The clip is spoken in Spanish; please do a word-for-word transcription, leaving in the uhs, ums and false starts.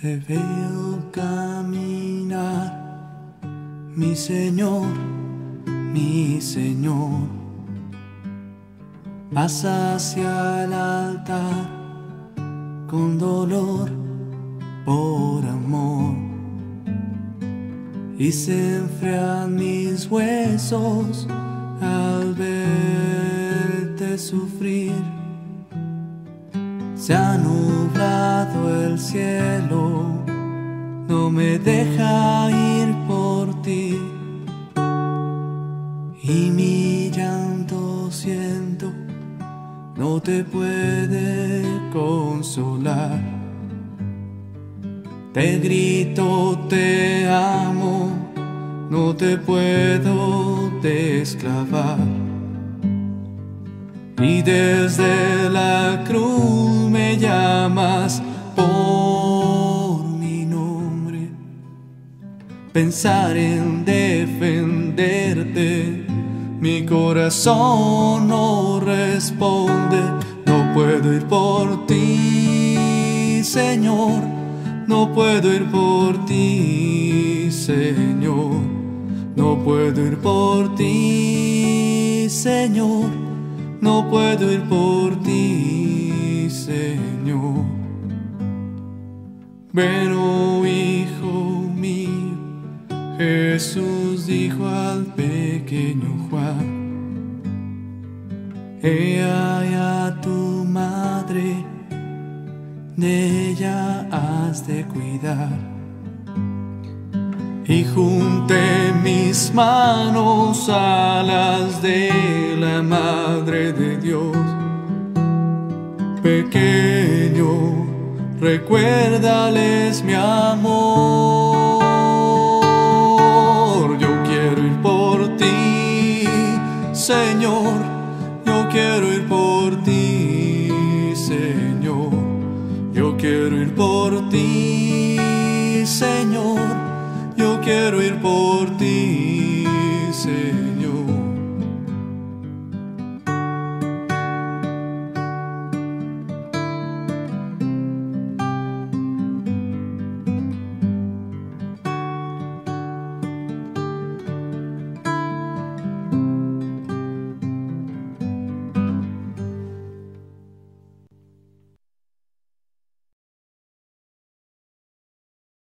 Te veo caminar, mi Señor, mi Señor. Vas hacia el altar con dolor por amor, y se enfrian mis huesos al verte sufrir. Se ha nublado el cielo, no me deja ir por ti, y mi llanto siento no te puede consolar. Te grito, te amo, no te puedo desclavar. Y desde la cruz me llamas por mi nombre. Pensar en defenderte, mi corazón no responde. No puedo ir por ti, Señor. No puedo ir por ti, Señor. No puedo ir por ti, Señor. No puedo ir por ti, Señor. Pero, hijo mío, Jesús dijo al pequeño Juan: he ahí a tu madre, de ella has de cuidar. Y junté mis manos a las de la Madre de Dios. Pequeño, recuérdales mi amor. Yo quiero ir por ti, Señor. Yo quiero ir por ti, Señor. Yo quiero ir por ti, Señor. Yo quiero ir por